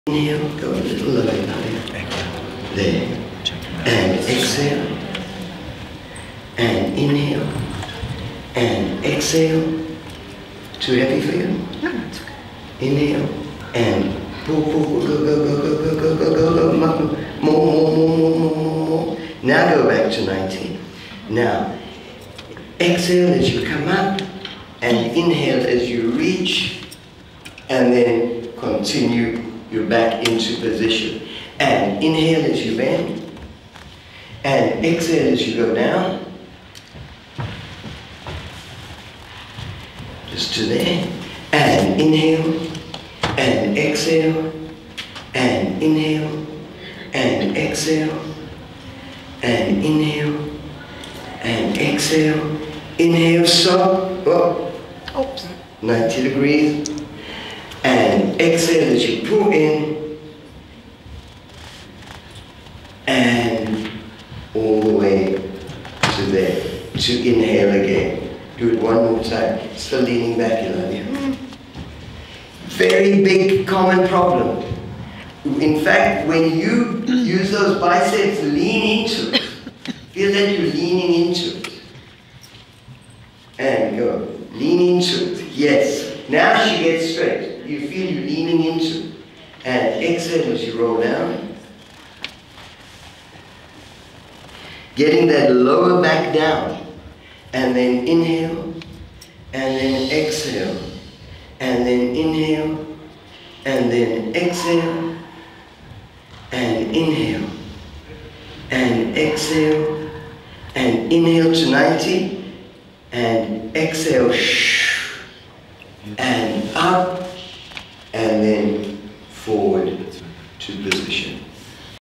Inhale, go a little lower, there. And exhale. And inhale. And exhale. Too heavy for you? No, it's okay. Inhale. And pull, go. More. Now go back to 90. Now, exhale as you come up. And inhale as you reach. And then continue. You're back into position. And inhale as you bend. And exhale as you go down. Just to there. And inhale. And exhale. And inhale. And exhale. And inhale. And exhale. Inhale, stop. Oh. Oops. 90 degrees. And exhale as you pull in. And all the way to there. To inhale again. Do it one more time. Still leaning back, Eladia. Very big common problem. In fact, when you use those biceps, lean into it. Feel that you're leaning into it. And go. Lean into it. Yes. Now she gets straight. You feel you leaning into it. And exhale as you roll down. Getting that lower back down. And then inhale. And then exhale. And then inhale. And then exhale. And inhale. And exhale. And inhale to 90. And exhale. And up. And then forward to position.